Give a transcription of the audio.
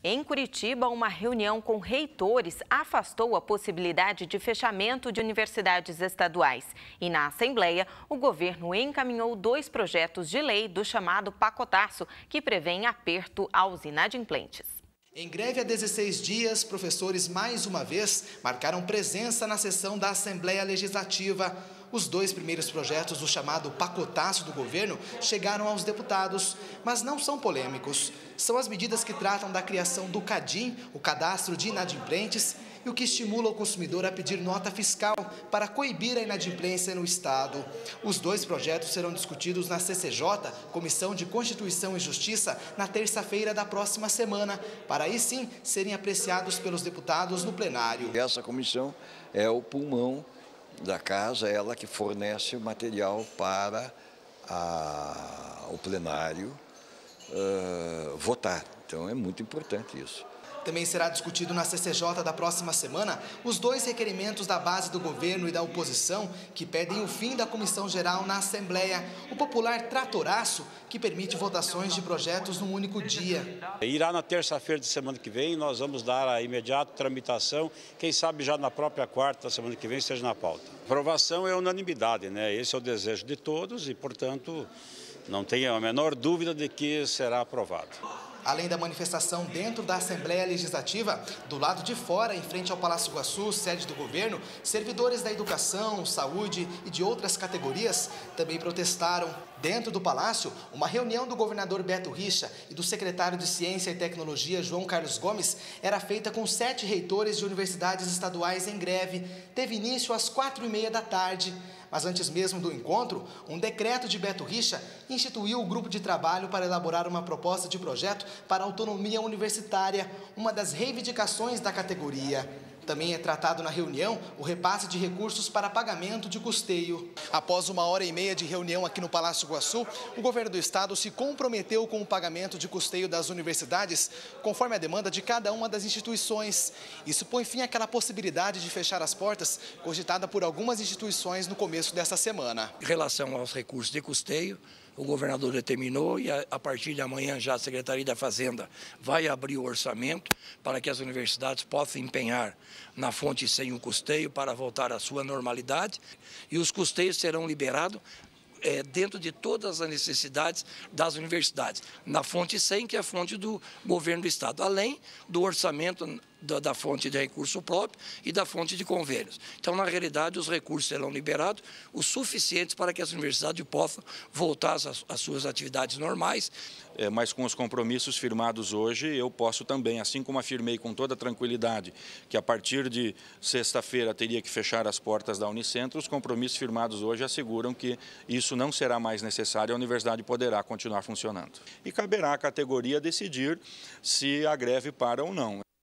Em Curitiba, uma reunião com reitores afastou a possibilidade de fechamento de universidades estaduais. E na Assembleia, o governo encaminhou 2 projetos de lei do chamado pacotaço, que prevêem aperto aos inadimplentes. Em greve há 16 dias, professores mais uma vez marcaram presença na sessão da Assembleia Legislativa. Os 2 primeiros projetos do chamado pacotaço do governo chegaram aos deputados, mas não são polêmicos. São as medidas que tratam da criação do CADIM, o Cadastro de Inadimplentes, e o que estimula o consumidor a pedir nota fiscal para coibir a inadimplência no Estado. Os 2 projetos serão discutidos na CCJ, Comissão de Constituição e Justiça, na terça-feira da próxima semana, para aí sim serem apreciados pelos deputados no plenário. Essa comissão é o pulmão da casa, ela que fornece o material para o plenário votar. Então é muito importante isso. Também será discutido na CCJ da próxima semana os 2 requerimentos da base do governo e da oposição que pedem o fim da comissão geral na Assembleia, o popular tratoraço que permite votações de projetos num único dia. Irá na terça-feira de semana que vem, nós vamos dar a imediata tramitação, quem sabe já na própria quarta da semana que vem esteja na pauta. A aprovação é unanimidade, né? Esse é o desejo de todos e, portanto, não tenha a menor dúvida de que será aprovado. Além da manifestação dentro da Assembleia Legislativa, do lado de fora, em frente ao Palácio Iguaçu, sede do governo, servidores da educação, saúde e de outras categorias também protestaram. Dentro do Palácio, uma reunião do governador Beto Richa e do secretário de Ciência e Tecnologia, João Carlos Gomes, era feita com 7 reitores de universidades estaduais em greve. Teve início às 4h30 da tarde. Mas antes mesmo do encontro, um decreto de Beto Richa instituiu o grupo de trabalho para elaborar uma proposta de projeto para a autonomia universitária, uma das reivindicações da categoria. Também é tratado na reunião o repasse de recursos para pagamento de custeio. Após 1h30 de reunião aqui no Palácio Iguaçu, o governo do estado se comprometeu com o pagamento de custeio das universidades, conforme a demanda de cada uma das instituições. Isso põe fim àquela possibilidade de fechar as portas, cogitada por algumas instituições no começo desta semana. Em relação aos recursos de custeio, o governador determinou e a partir de amanhã já a Secretaria da Fazenda vai abrir o orçamento para que as universidades possam empenhar na fonte 100 o custeio para voltar à sua normalidade e os custeios serão liberados dentro de todas as necessidades das universidades, na fonte 100, que é a fonte do governo do estado, além do orçamento da fonte de recurso próprio e da fonte de convênios. Então, na realidade, os recursos serão liberados, os suficientes para que as universidades possam voltar às suas atividades normais. Mas com os compromissos firmados hoje, eu posso também, assim como afirmei com toda tranquilidade que a partir de sexta-feira teria que fechar as portas da Unicentro, os compromissos firmados hoje asseguram que isso não será mais necessário, a universidade poderá continuar funcionando. E caberá à categoria decidir se a greve para ou não.